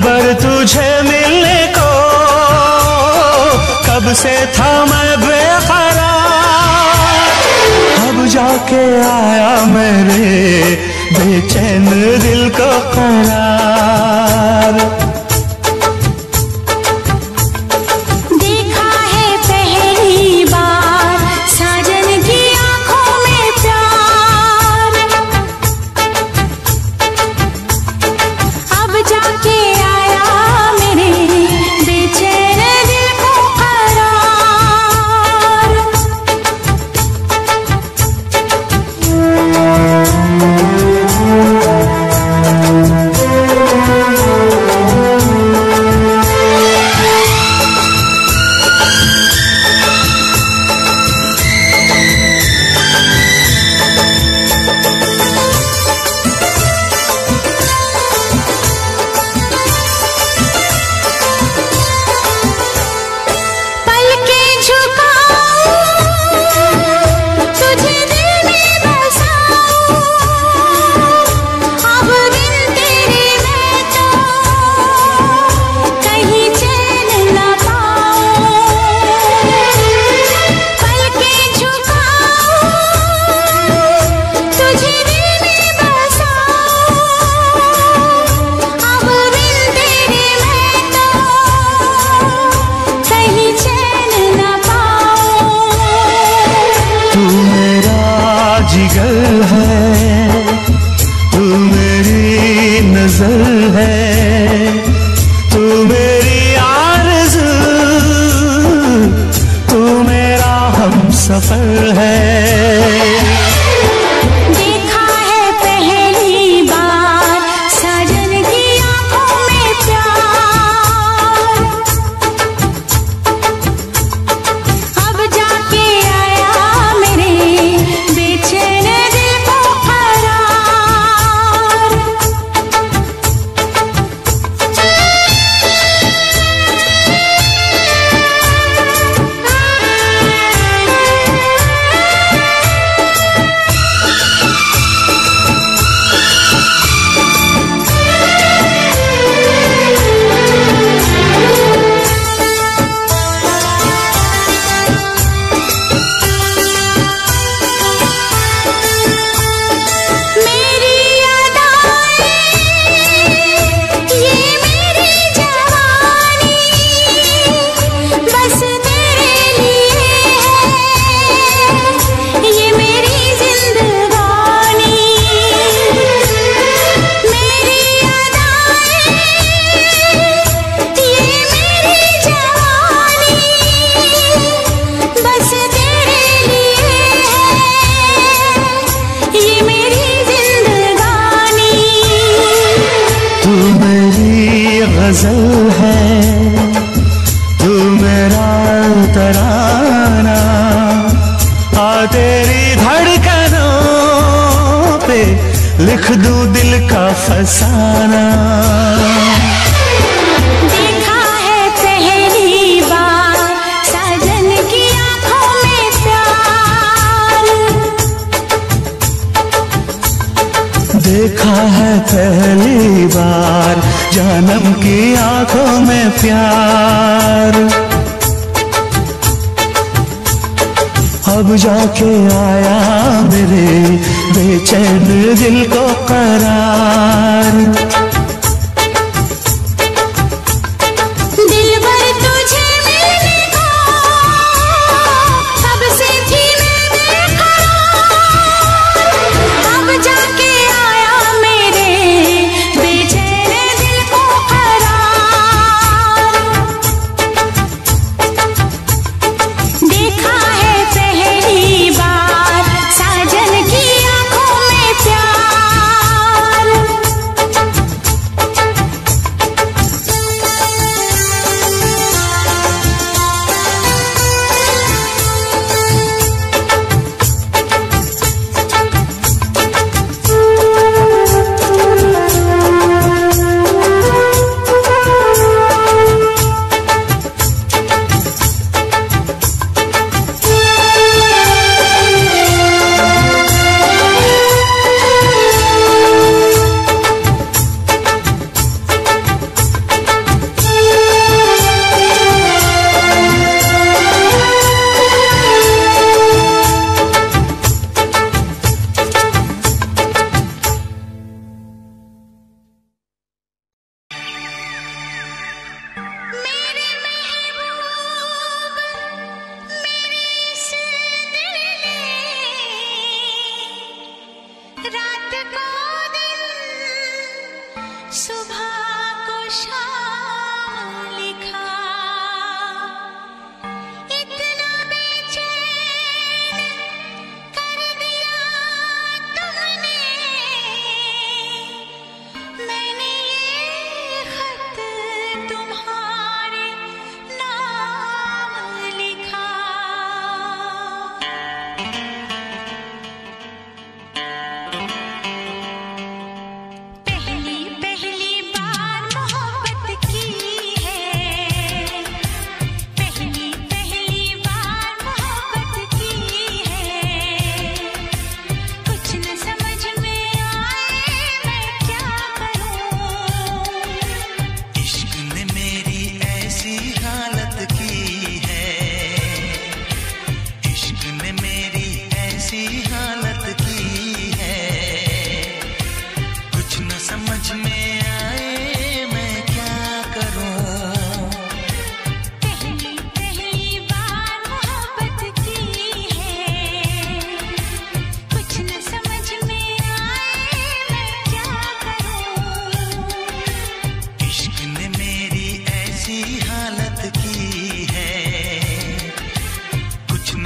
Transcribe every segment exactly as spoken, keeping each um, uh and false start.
दिलबर तुझे मिलने को कब से था मैं बेकरार, अब जाके आया मेरे बेचैन दिल को करार। जिगर है तू मेरी नजर है, तू मेरी आरज़ू, तू मेरा हमसफर है। गजल है तू मेरा तराना, आ तेरी धड़कनों पे लिख दूं दिल का फसाना। देखा है पहली बार साजन की आंखों में प्यार, देखा है पहली बार जानम की आंखों में प्यार, अब जाके आया मेरे बेचैन दिल को करार।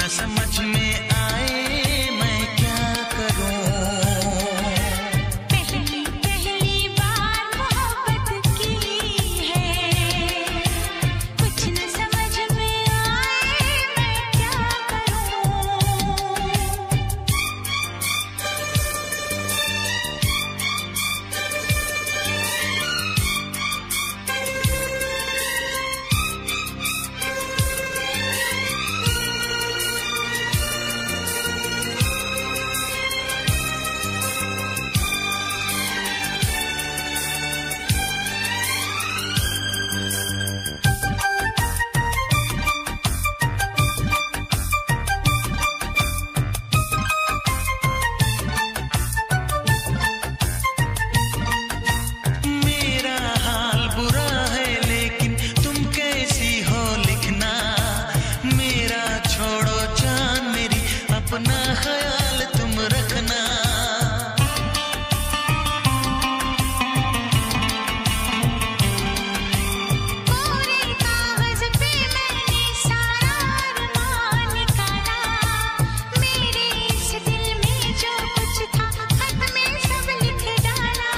समझ में आए मैं क्या करूं। पहली पहली बार मोहब्बत की है, कुछ न समझ में आए मैं क्या करूं। अपना ख्याल तुम रखना। पूरे कागज पे मैंने सारा अरमान निकाला, मेरे इस दिल में जो कुछ था खत में सब लिख डाला।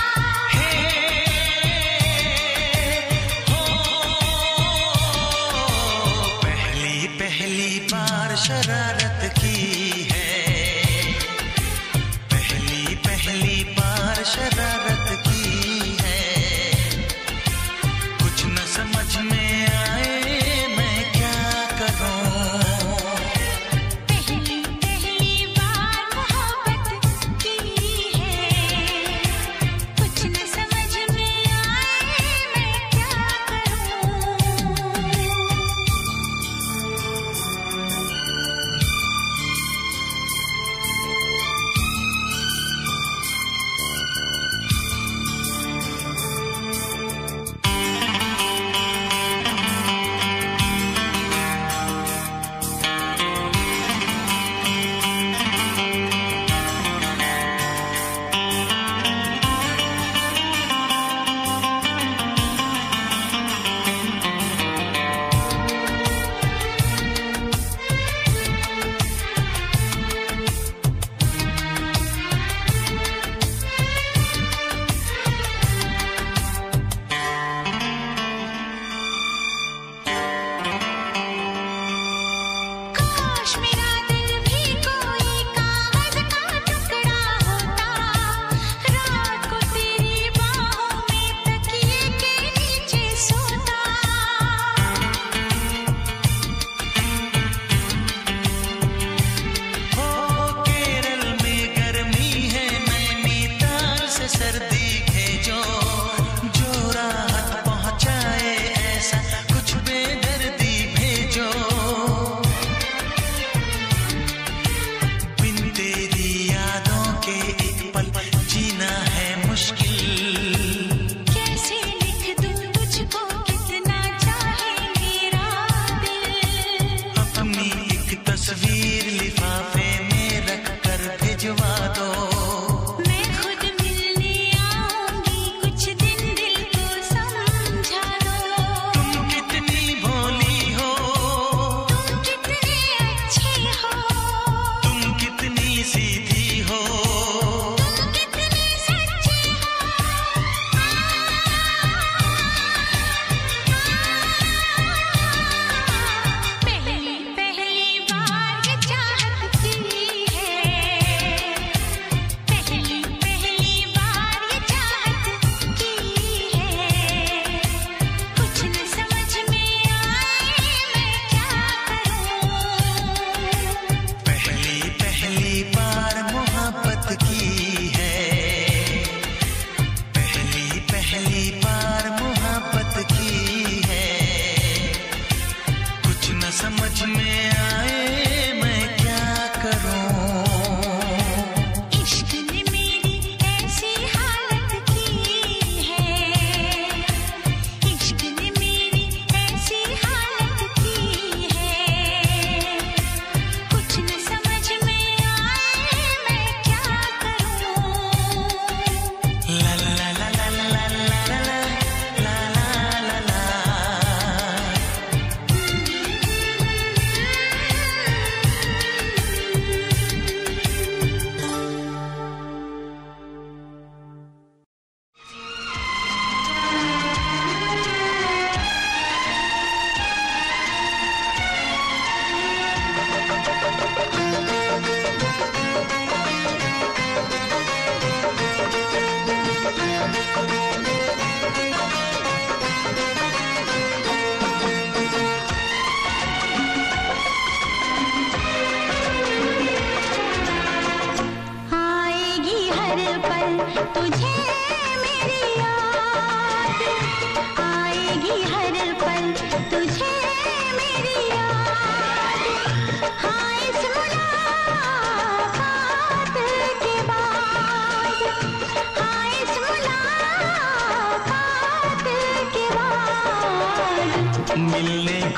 हो पहली पहली बार शरारत की है, पहली पहली बार शरारत की है, कुछ न समझ में आए मैं क्या करूं। पहली पहली बार मोहब्बत की है, कुछ न समझ में आए मैं क्या करूं। काश मेरा दिल भी कोई कागज का टुकड़ा होता, रात को तेरी बाहों में तकिए के नीचे सोता। हो केरल में गर्मी है, नैनीताल से सर्दी भेजो, जो राहत पहुंचाए ऐसा कुछ बेदर्दी भेजो। बिन तेरी यादों के एक पल जीना है मुश्किल, कैसे लिख दूं तुझको कितना चाहे मेरा दिल। अपनी एक तस्वीर लिफाफे में रख कर भिजवा दो। मैं खुद मिलने आऊंगी, कुछ दिन दिल को समझा दो। तुम कितनी भोली हो, तुम कितने अच्छे हो, तुम कितनी सीधी हो, तुम कितने सच्चे हो। पहली पहली बार ये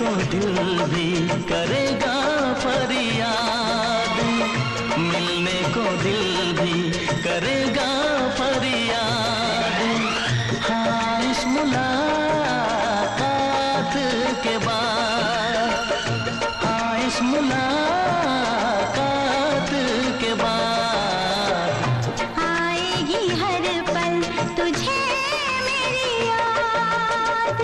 को दिल भी करेगा फरियाद, मिलने को दिल भी करेगा फरियाद। हाँ इस मुलाकात के बाद, हाँ इस मुलाकात के बाद आएगी हर पल तुझे मेरी याद।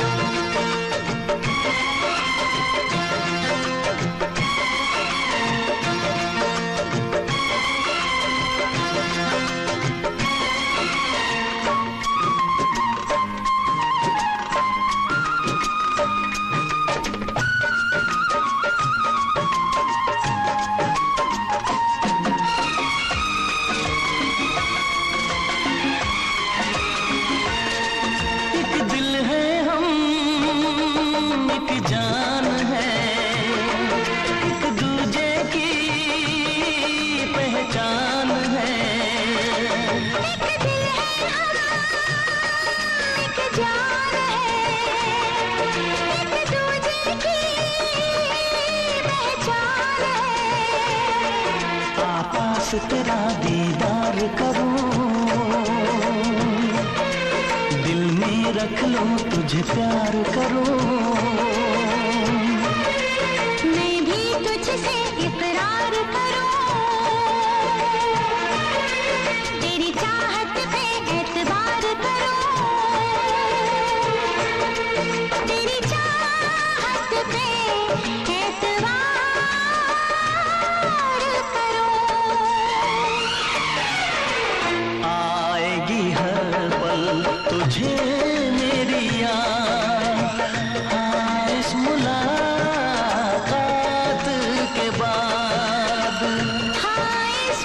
तेरा दीदार करूं, दिल में रख लूं तुझे प्यार करूं। मैं भी तुझसे इकरार करूं, तेरी चाहत पे एतबार करूं, तेरी चाहत पे एतबार करूं। आएगी हर पल तुझे मेरी याद, हाँ इस मुलाकात के बाद, हाँ इस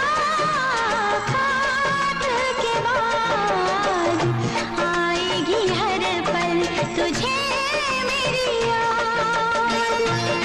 मुलाकात के बाद आएगी हर पल तुझे मेरी याद।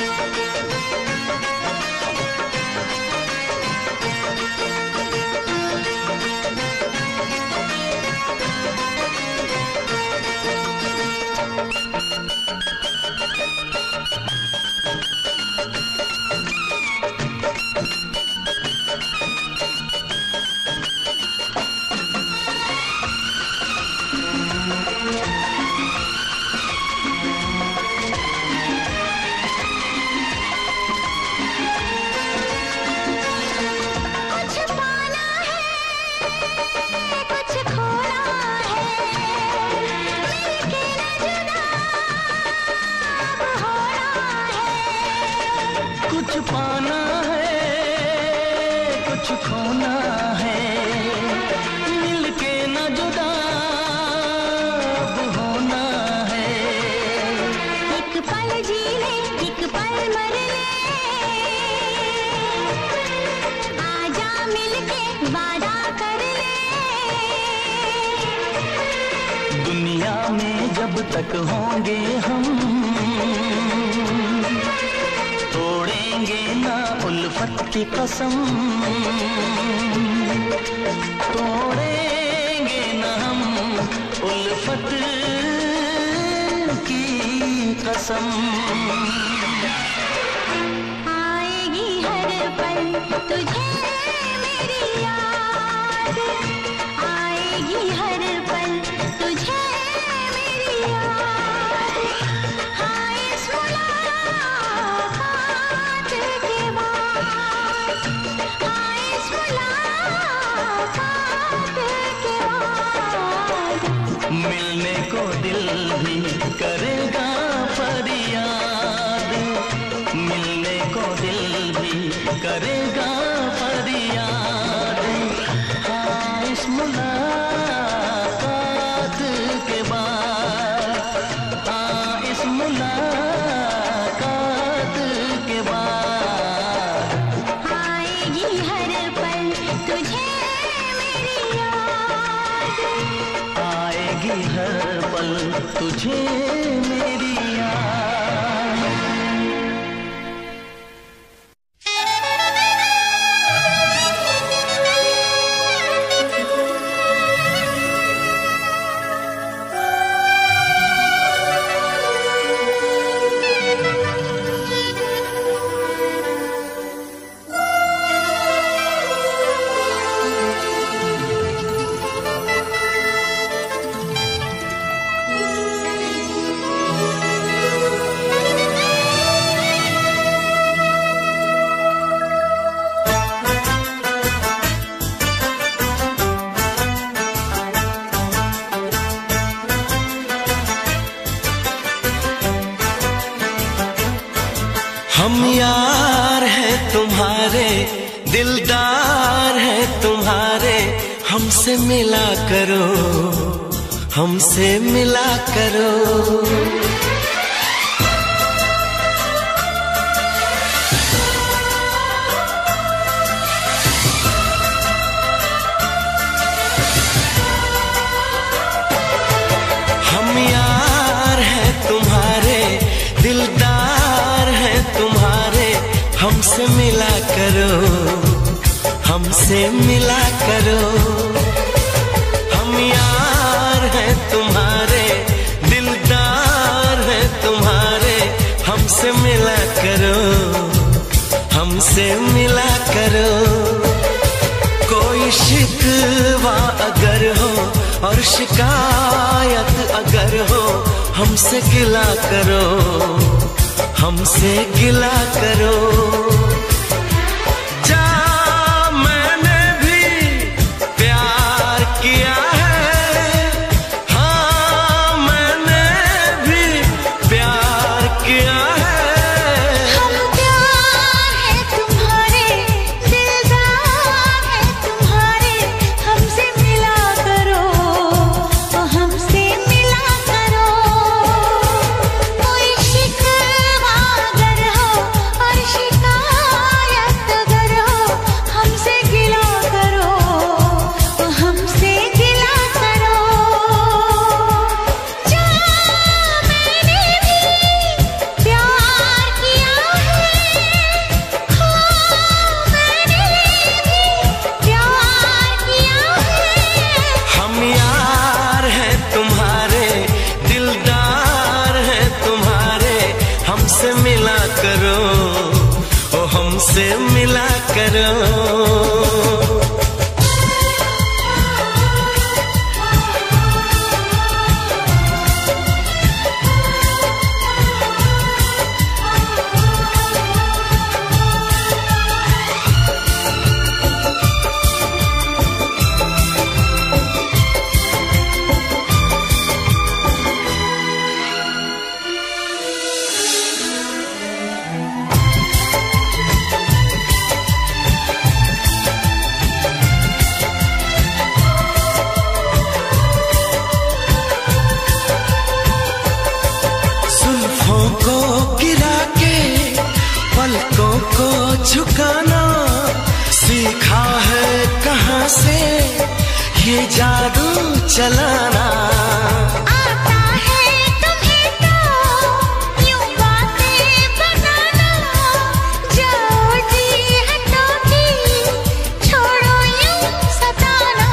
कुछ पाना है, कुछ खोना है, मिलके न जुदा अब होना है। कुछ पाना है कुछ खोना है, मिलके न जुदा अब होना है। एक पल जी ले, एक पल मर ले, आजा मिलके वादा कर ले। दुनिया में जब तक होंगे हम, तोड़ेंगे ना उल्फत की कसम, तोड़ेंगे ना हम उल्फत की कसम। आएगी हर पल तुझे मेरी याद, आएगी हर पल तुझे मेरी याद। हाँ इस मुलाकात के बाद, हाँ इस मुलाकात के बाद मिलने को दिल भी करेगा फरियाद, मिलने को दिल भी करेगा फरियाद। हाँ इस मुलाकात के बाद, हाँ इस मुलाकात के बाद आएगी हर पल तुझे मेरी याद। आएगी हर पल तुझे मेरी याद। हाँ तुम्हारे, दिलदार है तुम्हारे, हमसे मिला करो, हमसे मिला करो। हम यार हैं तुम्हारे, दिलदार हैं तुम्हारे, हमसे मिला करो, हमसे मिला करो। हम यार हैं तुम्हारे, दिलदार हैं तुम्हारे, हमसे मिला करो, हमसे मिला करो। कोई शिकवा अगर हो और शिकायत अगर हो, हमसे गिला करो, हमसे गिला करो। जा मैंने भी प्यार किया है, हाँ मैंने भी प्यार किया है। हम प्यार है तुम्हारे, दिलदार है तुम्हारे, हमसे मिला करो, हमसे मिला करो। कोई शिकवा अगर हो और शिकायत अगर हो, हमसे गिला करो, हमसे गिला करो। जा मैंने भी प्यार किया है, हाँ मैंने भी प्यार किया है। हम यार हैं तुम्हारे, दिलदार हैं तुम्हारे, हमसे मिला करो, ओ हमसे मिला करो। जुल्फों को गिरा के पलकों को झुकाना सीखा है कहाँ से ये जादू चलाना। आता है तुम्हें तो यूं बातें बनाना, जाओ जी हटो की छोड़ो यूं सताना।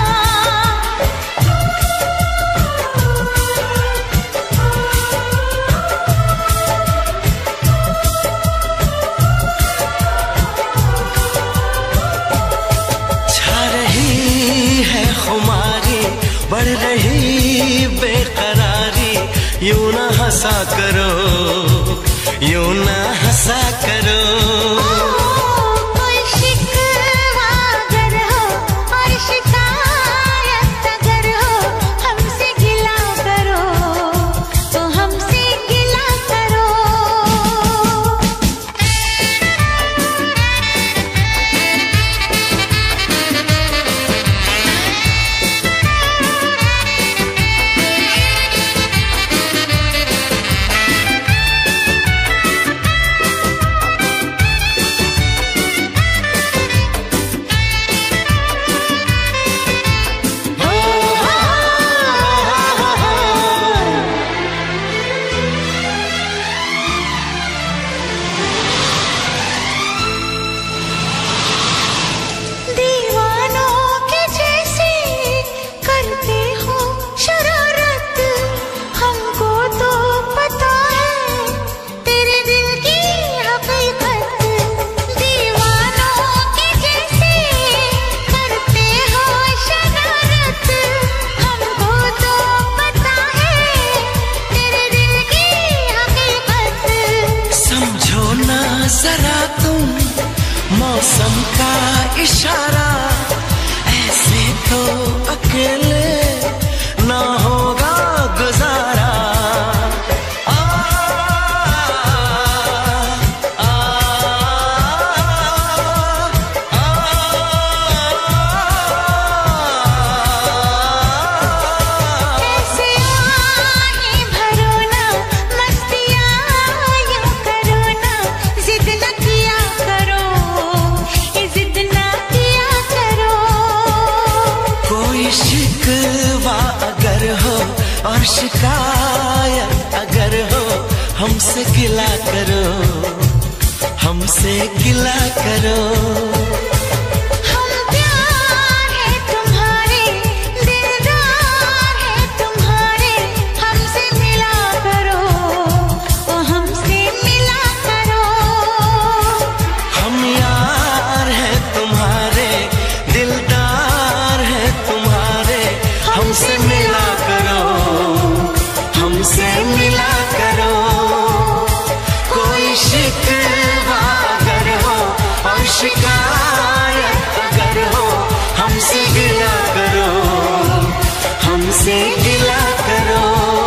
छा रही है खुमारी, बढ़ रही बेकरारी, यूं ना हंसा करो, यूं ना हंसा करो। कोई शिकवा अगर हो और शिकायत अगर हो, हमसे गिला करो, तो हमसे गिला करो। दीवानों के जैसे करते हो शरारत, हमको तो पता है तेरे दिल की हकीकत। दीवानों के जैसे करते हो शरारत, हमको तो पता है तेरे दिल की हकीकत। समझो ना जरा तुम मौसम का इशारा, ऐसे तो अकेले ना होगा गुजारा। आ, आ, आ, और शिकायत अगर हो हमसे गिला करो, हमसे गिला करो। हम प्यार है तुम्हारे, दिलदार है तुम्हारे, हमसे मिला करो, ओ हमसे मिला करो। हम यार है तुम्हारे, दिलदार है तुम्हारे, हमसे मिला करो, हमसे मिला करो। कोई शिकवा अगर हो और शिकायत अगर हो हमसे गिला करो, हमसे गिला करो।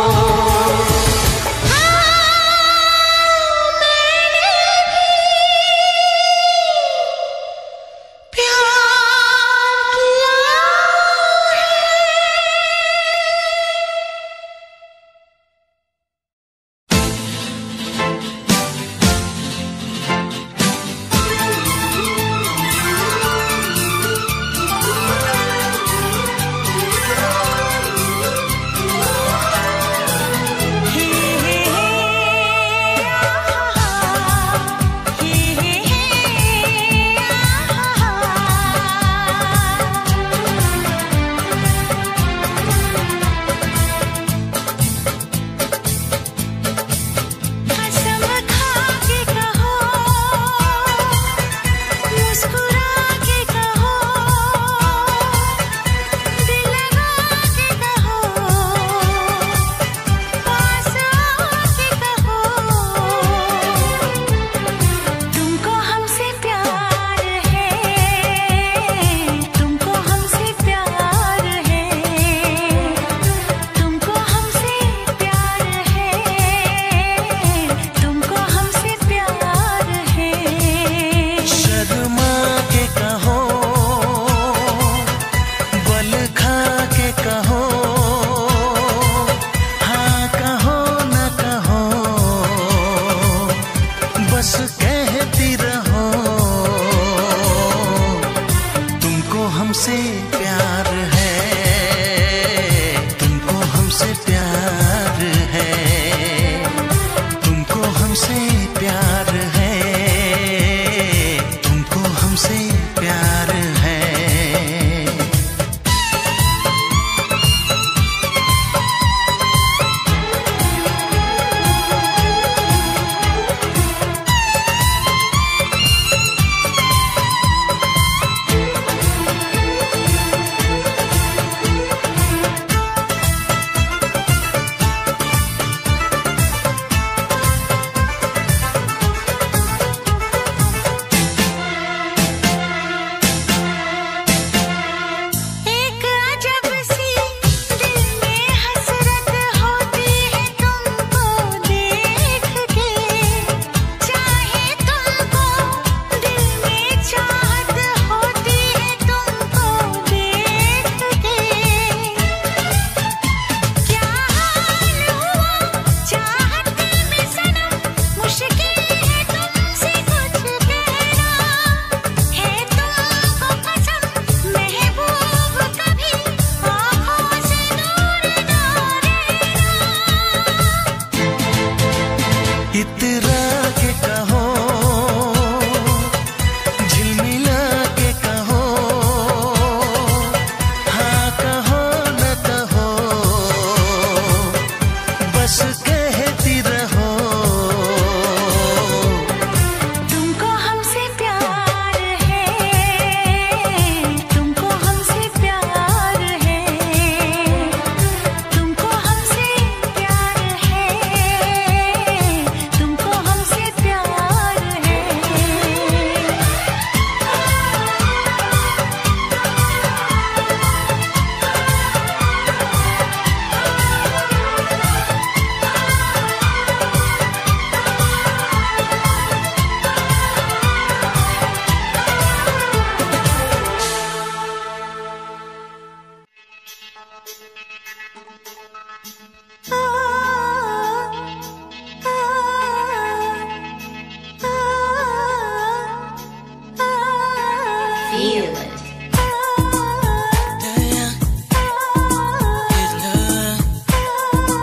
हमसे प्यार है, तुमको हमसे प्यार है, तुमको हमसे प्यार है, तुमको हमसे प्यार है। इतरा के कहो, झिलमिला के कहो, हाँ कहो न कहो, बस कहती रहो। तुमको हमसे प्यार है, तुमको हमसे प्यार है, तुमको हमसे प्यार है, तुमको हमसे प्यार है। Feel it. Yeah, yeah.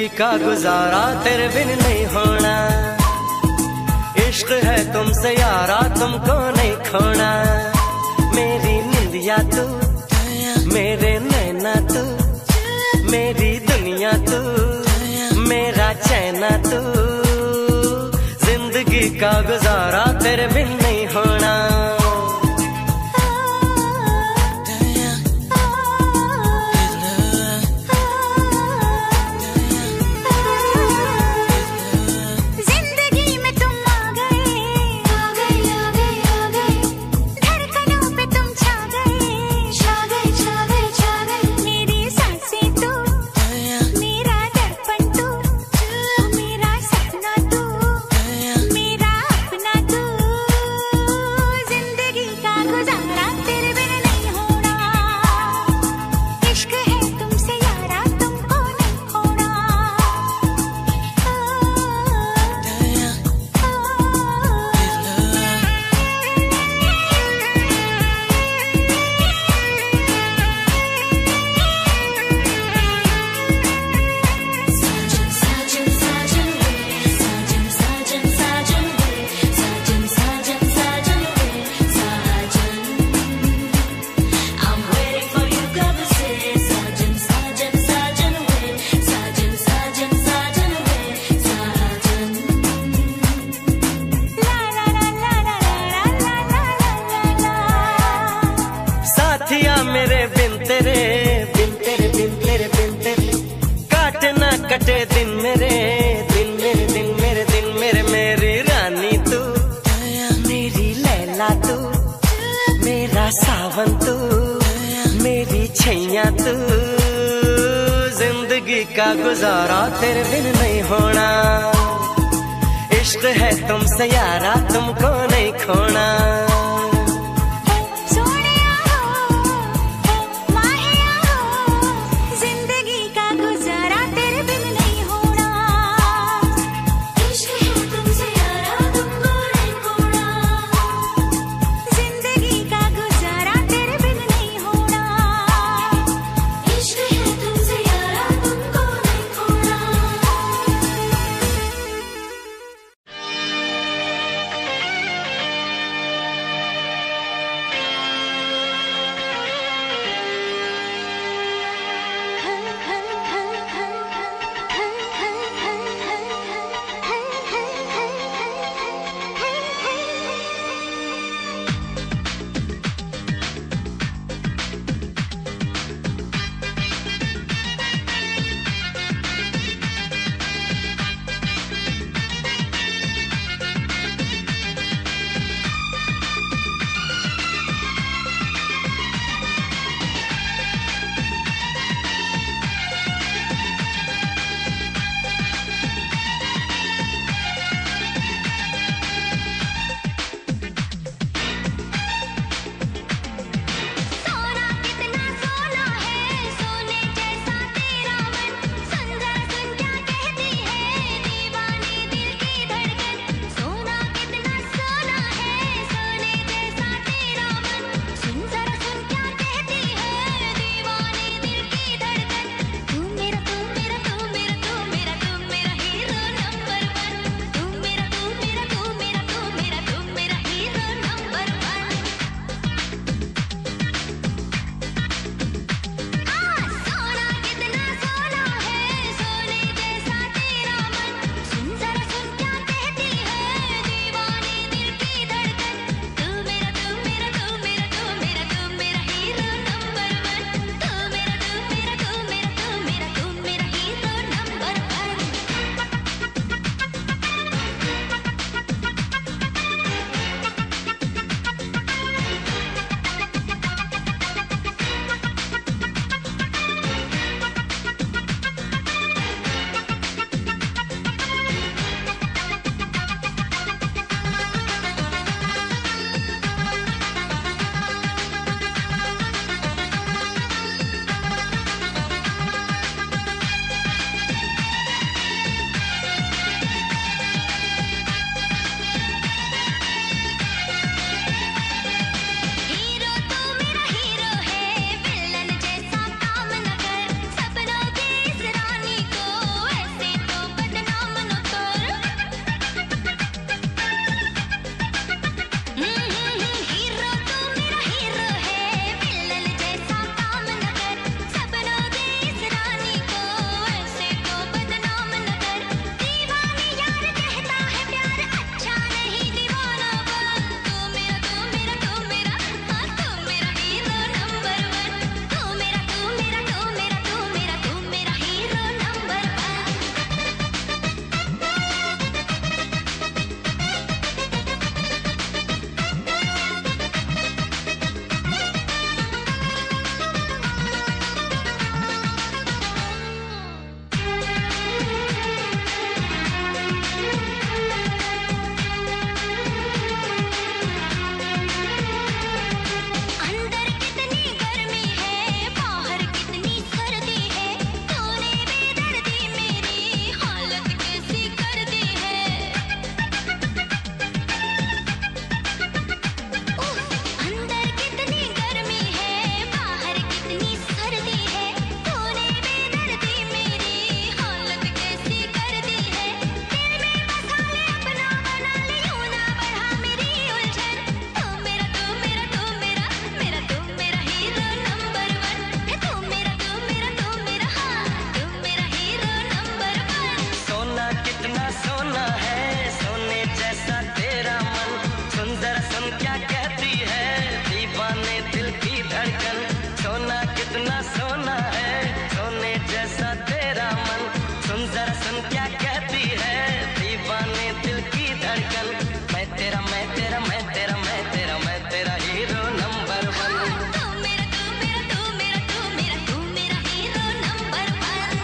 का गुजारा तेरे बिन नहीं होना। इश्क है तुमसे यारा तुमको नहीं खोना। मेरी निंदिया तू, मेरे नैना तू, मेरी दुनिया तू, मेरा चैना तू। जिंदगी का गुजारा तेरे बिन नहीं होना। मेरे बिन तेरे बिन तेरे बिन तेरे बिन तेरे काटे ना कटे दिन मेरे दिन मेरे दिन मेरे दिन मेरे मेरी रानी तू, मेरी लैला तू, मेरा सावन तू, मेरी छैया तू। जिंदगी का गुजारा तेरे बिन नहीं होना। इश्क है तुमसे यारा तुमको नहीं खोना। लगन क्या कहती है, दीवाने दिल की धड़कन। मैं तेरा मैं तेरा मैं तेरा मैं तेरा मैं तेरा हीरो नंबर वन। तू मेरा तू मेरा तू मेरा तू मेरा तू मेरा हीरो नंबर वन।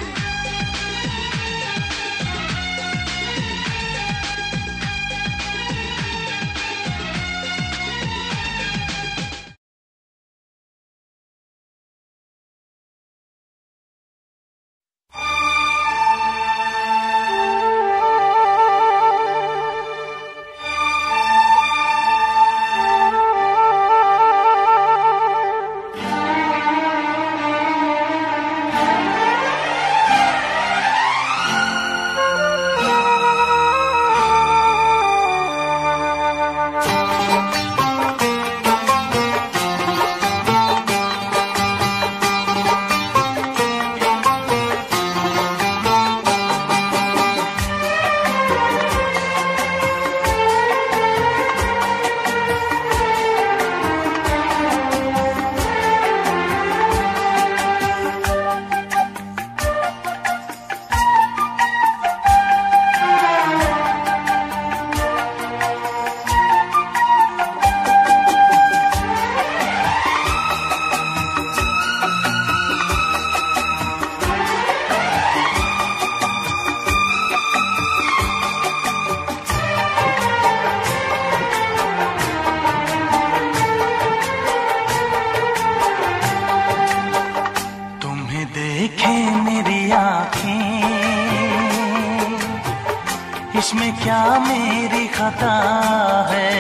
इसमें क्या मेरी खता है,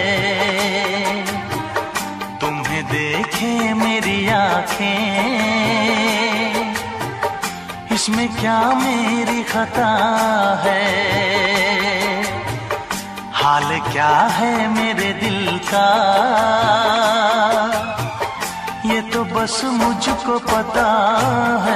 तुम्हें देखे मेरी आँखें, इसमें क्या मेरी खता है। हाल क्या है मेरे दिल का, ये तो बस मुझको पता है।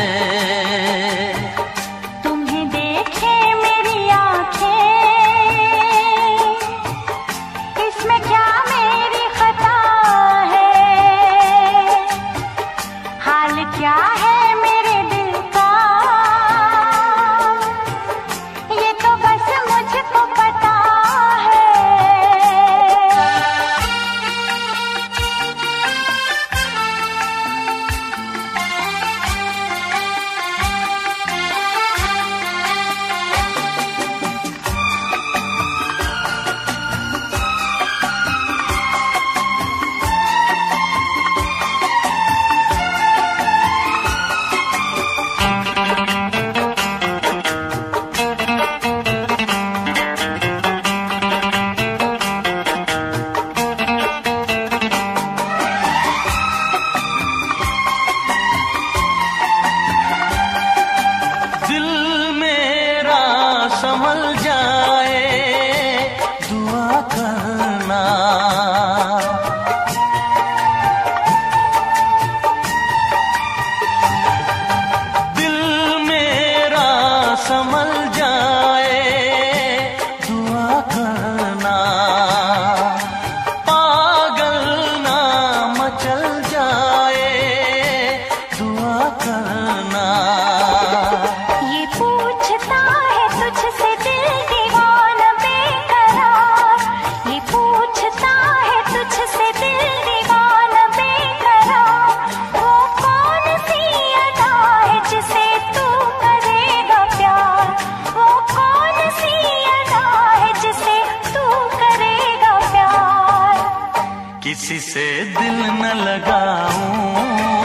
किसी से दिल न लगाऊं,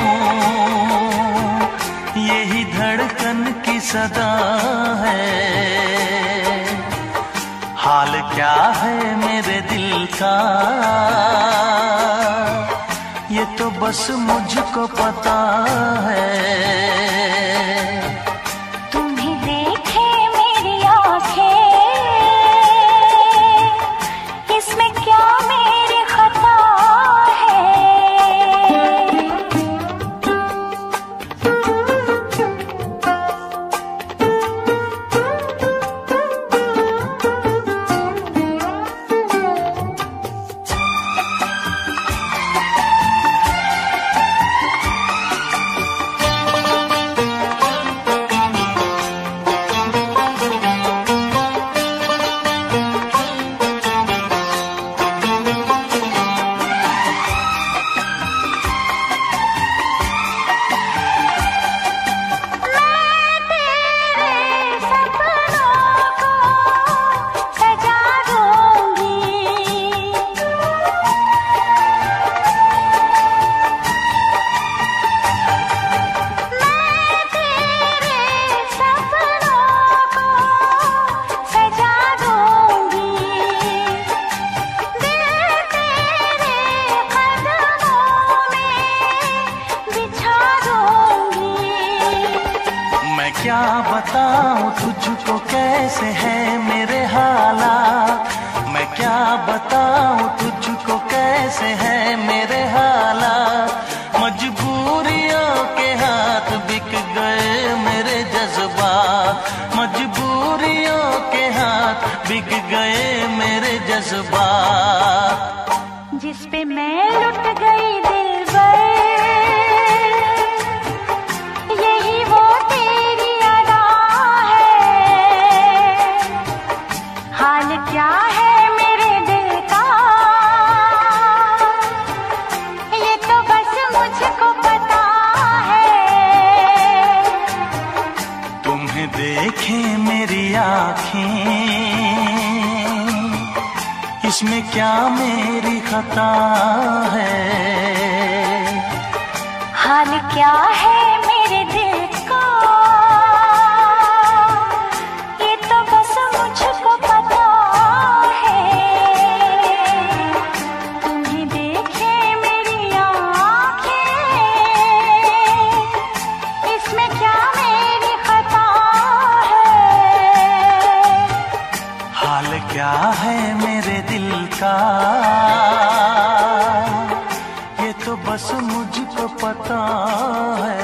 यही धड़कन की सदा है। हाल क्या है मेरे दिल का, ये तो बस मुझको पता है। कैसे है मेरे हालात, मैं क्या बताऊं तुझको कैसे है मेरे हालात। मजबूरियों के हाथ बिक गए मेरे जज्बात, मजबूरियों के हाथ बिक गए मेरे जज्बात। जिस पे मैं लुट गई दिलबर, यही वो तेरी अदा है। हाल क्या है मेरे दिल का, ये तो बस मुझको पता है। तुम्हें देखे मेरी आँखें, इसमें क्या मेरी खता है। हाल क्या है मेरे दिल का, ये तो बस मुझको पता है। तुम्हें देखे मेरी आँखें, इसमें क्या मेरी खता है। हाल क्या है मेरे दिल का, ये तो बस मुझको पता है।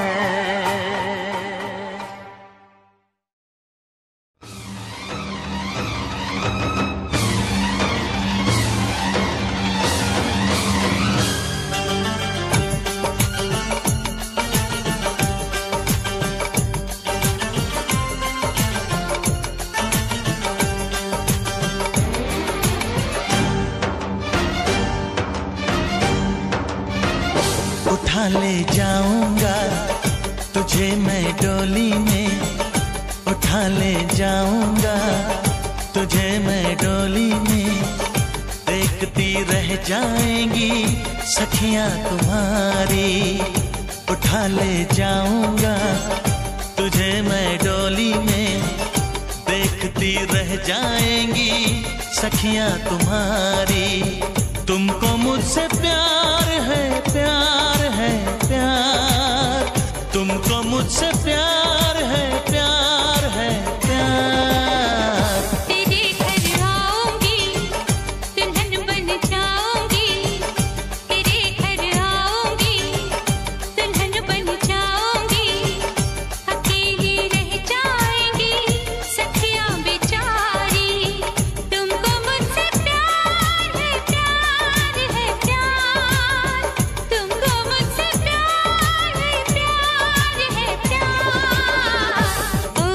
उठा ले जाऊंगा तुझे मैं डोली में, उठा ले जाऊंगा तुझे मैं डोली में। देखती रह जाएंगी सखियां तुम्हारी, उठा ले जाऊंगा तुझे मैं डोली में। देखती रह जाएंगी सखियां तुम्हारी। तुमको मुझसे प्यार है, प्यार है, प्यार। तुमको मुझसे प्यार है, प्यार है, प्यार। तेरे घर आऊंगी, दुल्हन बन जाऊंगी। तेरे घर आऊंगी, दुल्हन बन जाऊंगी। अकेली रह जाएंगी सखियां बेचारी। तुमको मुझसे प्यार है, प्यार है, प्यार। तुमको मुझसे प्यार है, प्यार है, प्यार। ओ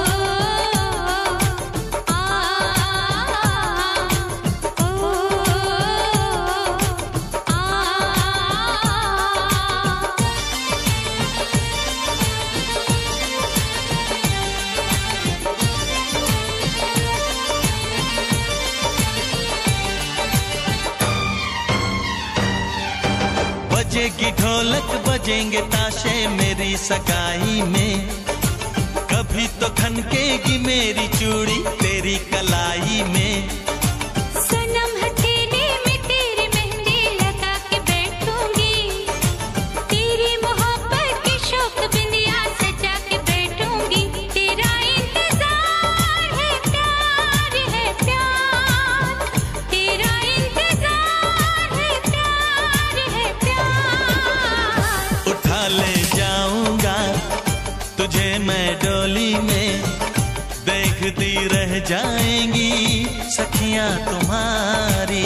आ बजेगी ढोलक बजेंगे ताशे मेरी सगाई में। कभी तो खनकेगी मेरी चूड़ी तेरी कलाई में। सनम हथेली में तेरी मेहंदी लगा के बैठूंगी। तेरी मोहब्बत की शौक बिंदिया सजा के बैठूंगी। तेरा इंतजार है, प्यार है, प्यार। तेरा इंतजार है, प्यार है, प्यार। उठा ले जाऊंगा तुझे मैं डोली में। देखती रह जाएंगी सखियां तुम्हारी।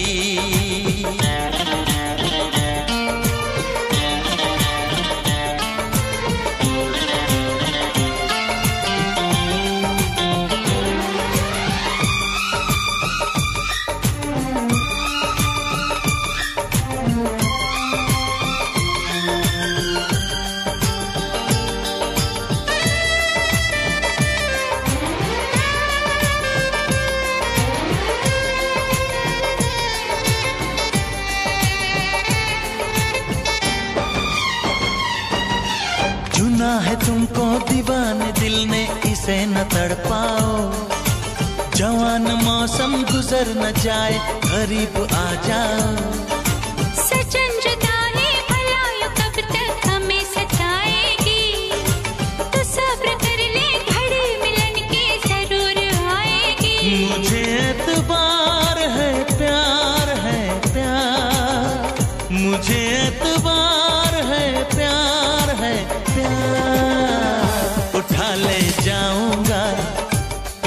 चुना है तुमको दीवाने दिल ने, इसे न तड़पाओ। जवान मौसम गुजर न जाए, करीब आ जाओ। सजन जुदाई भला यूं कब तक हमें सताएगी। तू सब्र कर ले, घड़ी मिलन की जरूर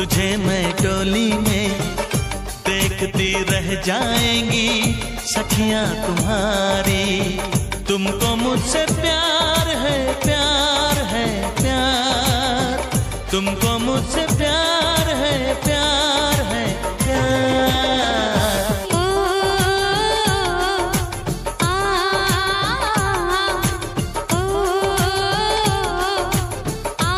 तुझे मैं डोली में देखती रह जाएंगी सखियां तुम्हारी। तुमको मुझसे प्यार है, प्यार है, प्यार। तुमको मुझसे प्यार है, प्यार है, प्यार। ओ आ ओ आ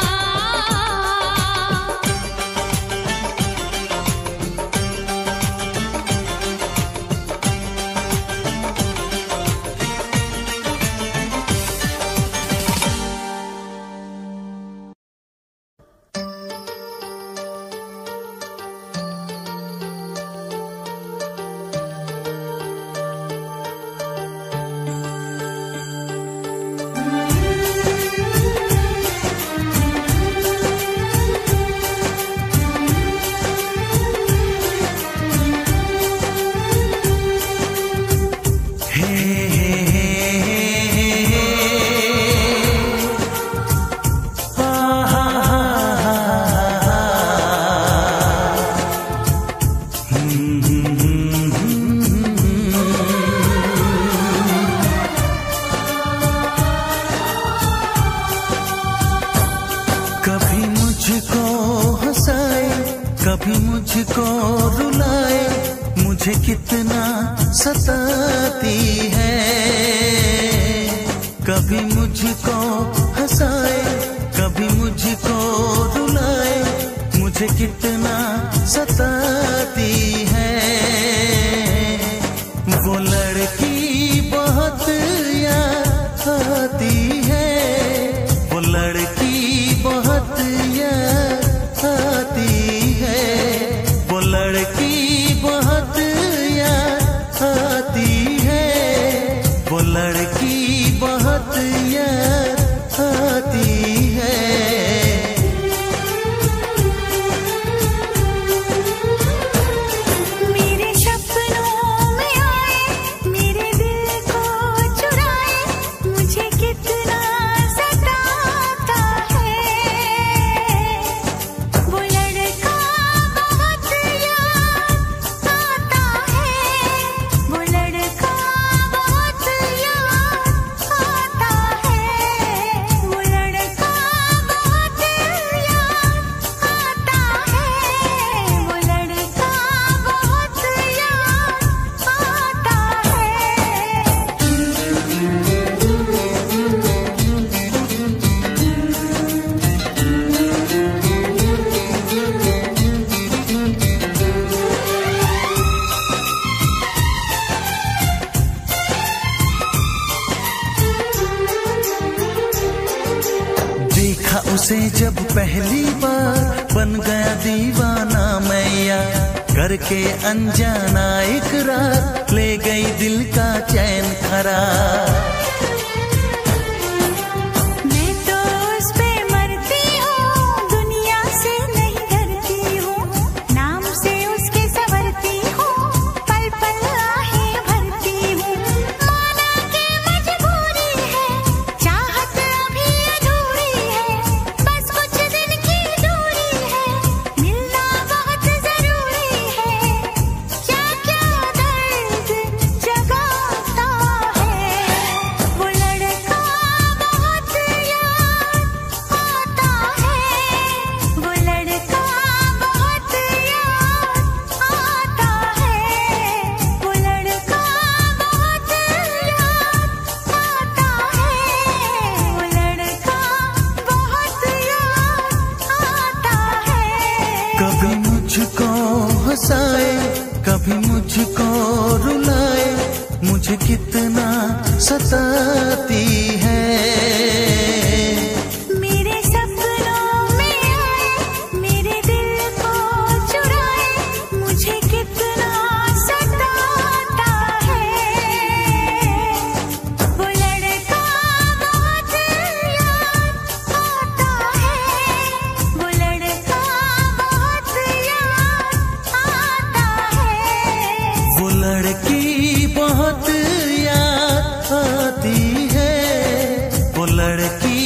कभी मुझको रुलाए, मुझे कितना सताती है। कभी मुझको हंसाए, कभी मुझको रुलाए, मुझे कितना सताती है। वो लड़की बहुत याद आती है, वो लड़की बहुत याद आती है, वो लड़की बहुत याद आती है, वो लड़की बहुत याद आती है। मेरे सपनों में आए, मेरे दिल को चुराए, मुझे कितना सताता है। वो लड़का बहुत याद आता है, वो लड़का बहुत याद आता है, वो लड़का बहुत याद आता है, वो लड़का बहुत याद आता देखा उसे जब पहली बार, बन गया दीवाना मैया। करके अनजाना इकरार, ले गई दिल का चैन करार। मैं तो उस पे मरती हूँ, दुनिया से नहीं डरती हूँ, नाम से उसके संवरती हूँ, पल पल आहें भरती हूँ। माना के मजबूरी है, चाहत अभी अधूरी है, बस कुछ दिन की दूरी है, मिलना बहुत जरूरी है। क्या क्या दर्द जगाता है, वो लड़का बहुत याद आता है, वो लड़का बहुत याद आता है, वो लड़का बहुत याद आता है, वो लड़का बहुत याद आता है। कभी मुझको हंसाए, कभी मुझको रुलाए, मुझे कितना सताती है। मेरे सपनों में आए, मेरे दिल को चुराए, मुझे कितना सताता है। वो लड़का बहुत याद आता है, वो लड़का बहुत याद आता है। वो लड़की बहुत याद आती है, वो लड़की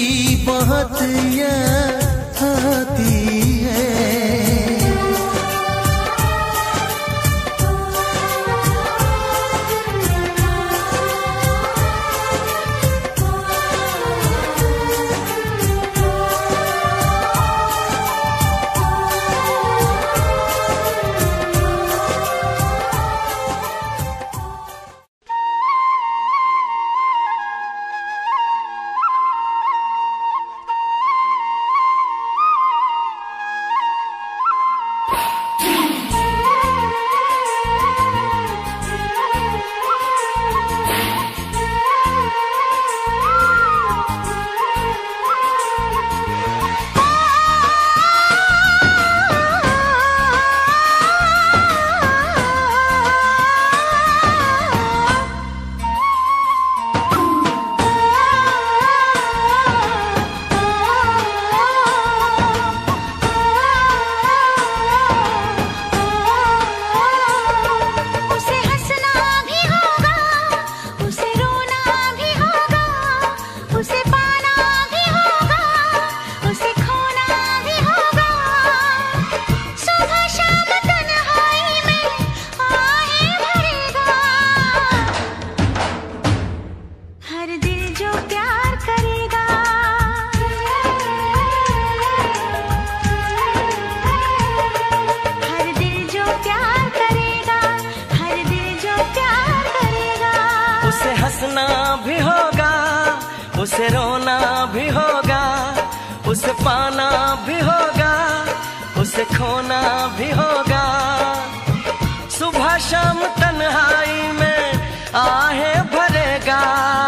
पाना भी होगा, उसे खोना भी होगा। सुबह शाम तन्हाई में आहें भरेगा।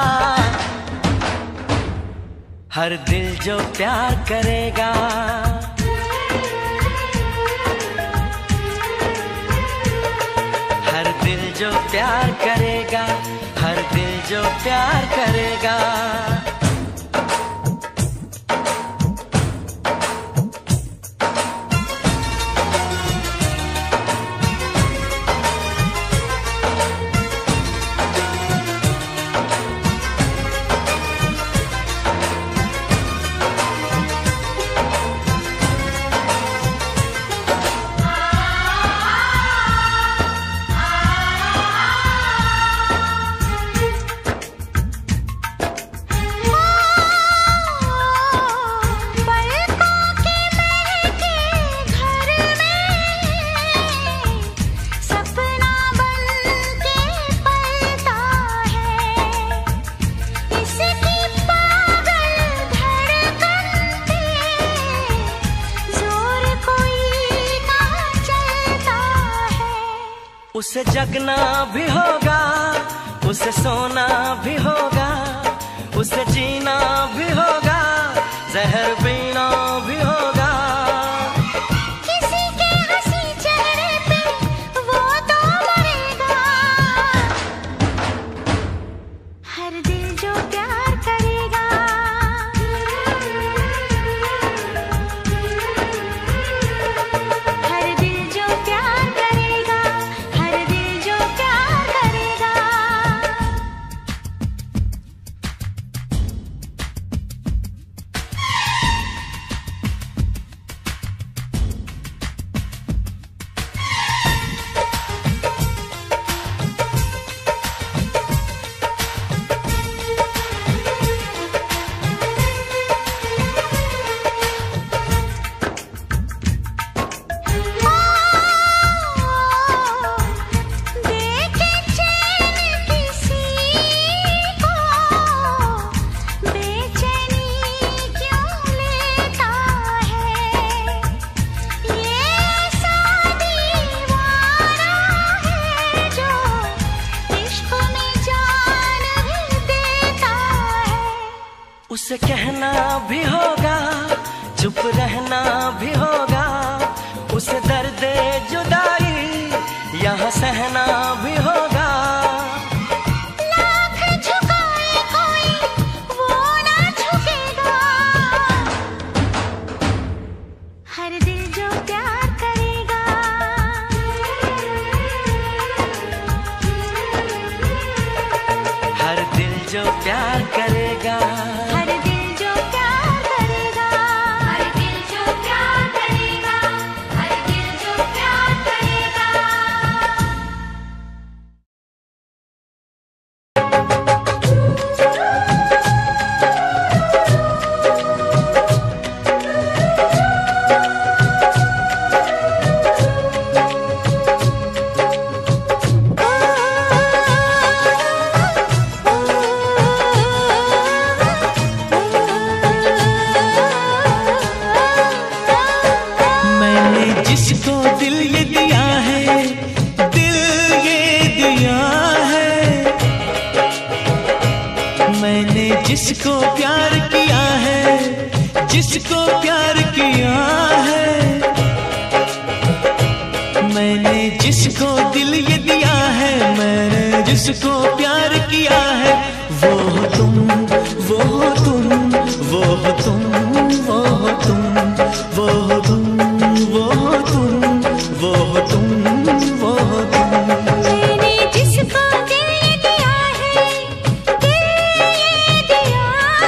हर दिल जो प्यार करेगा, हर दिल जो प्यार करेगा, हर दिल जो प्यार करेगा। उसे जगना भी होगा, उसे सोना भी होगा, उसे जीना भी होगा, जहर पीना भी होगा। किसी के हंसी चेहरे पे वो तो मरेगा। हर दिल जो प्यार करेगा, हर दिल जो प्यार करेगा, हर दिल जो प्यार करेगा। देखे चैन किसी को, बेचैनी क्यों लेता है? ये ऐसा दीवाना है जो इश्क में जान भी देता है। उसे कहना भी होगा, चुप रहना भी होगा, उसे दर्द जुदाई यहाँ सहना भी होगा। लाख झुकाए कोई वो ना झुकेगा। हर दिल जो प्यार करेगा, हर दिल जो प्यार करेगा, हर दिल जो प्यार करेगा, हर दिल जो प्यार करेगा, हर दिल जो प्यार करेगा। मैंने जिसको दिल ये दिया है, दिल ये दिया है। मैंने जिसको प्यार किया है, जिसको प्यार किया है। मैंने जिसको दिल ये दिया है, मैंने जिसको प्यार किया है। वो हो तुम, वो हो तुम, वो हो तुम, वो हो तुम, वो हो तुम, वो हो तुम, वो हो तुम, वो हो तुम। मैंने जिसको दिल ये दिया है, दिल ये दिया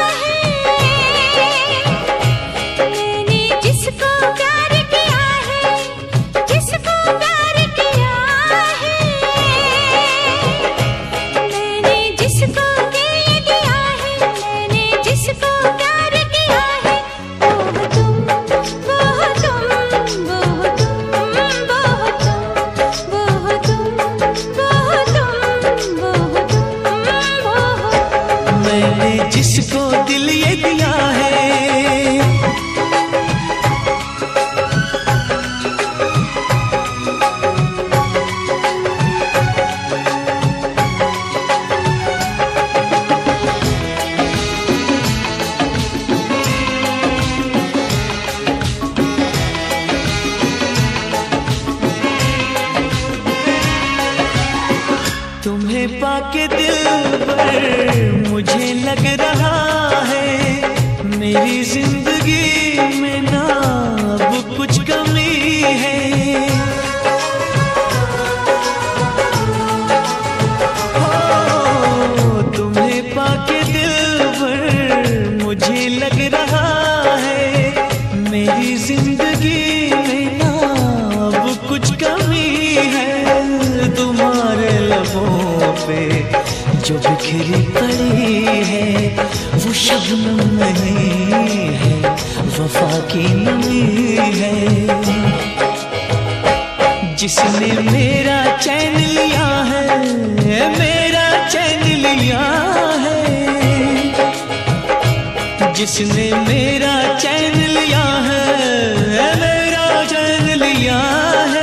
है। मैंने जिसको प्यार किया है, जिसको प्यार किया है। मैंने जिसको दिल ये दिया है, मैंने जिसको प्यार किया है। वो हो तुम, पाके दिल पर मुझे लग रहा है मेरी जिंदगी में ना अब कुछ कमी है। हो तुम्हें पाके दिल पर मुझे लग रहा है मेरी जिंदगी में ना अब कुछ कमी है। तुम्हारे लबों पे जो बिखरी पड़ी है वो शबनम नहीं है, वफा की नमी है। जिसने मेरा चैन लिया है, मेरा चैन लिया है, जिसने मेरा चैन लिया है, मेरा चैन लिया है।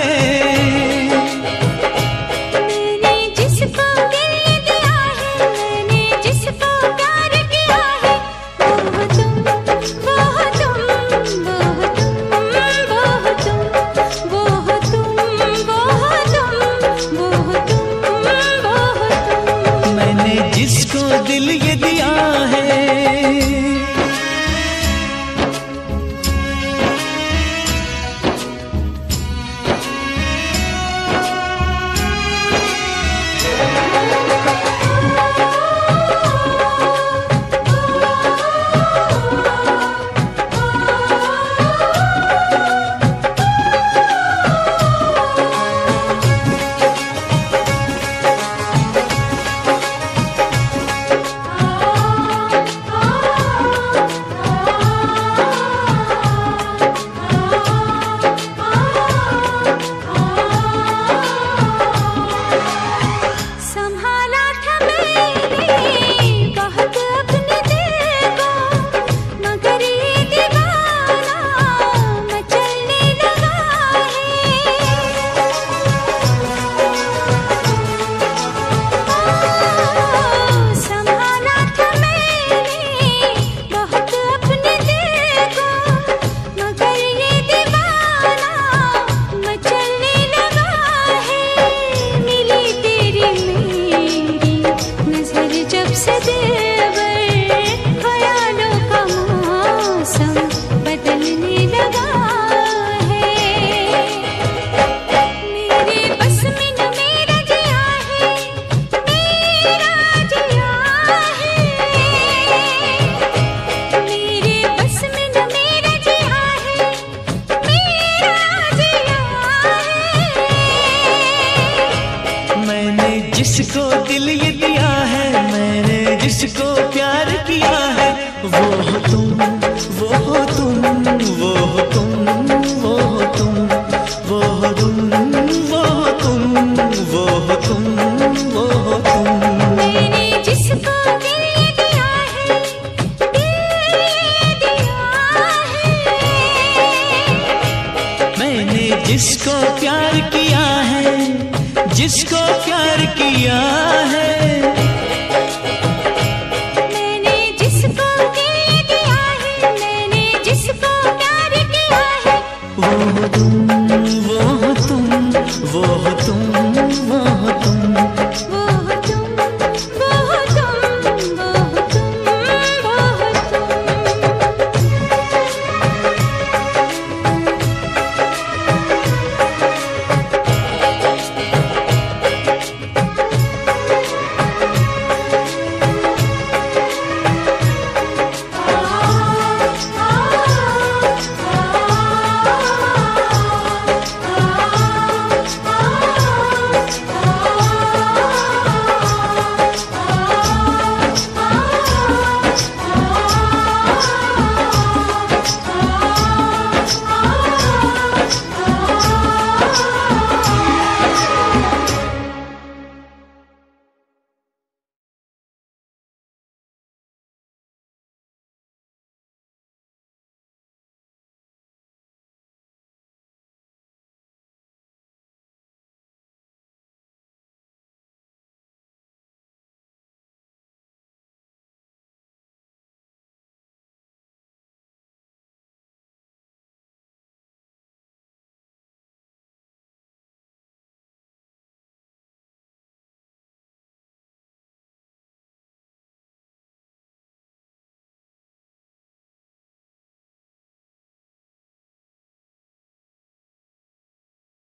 जिसको दिल ये दिया है, जिसको दिल ये दिया है, मैंने जिसको प्यार किया है, वो हो तुम, वो हो तुम, वो हो तुम, वो हो तुम, वो हो तुम, वो हो तुम, वो हो तुम, वो हो तुम। मैंने जिसको दिल ये दिया है, दिल ये दिया है, मैंने जिसको प्यार किया है, जिसको प्यार किया है,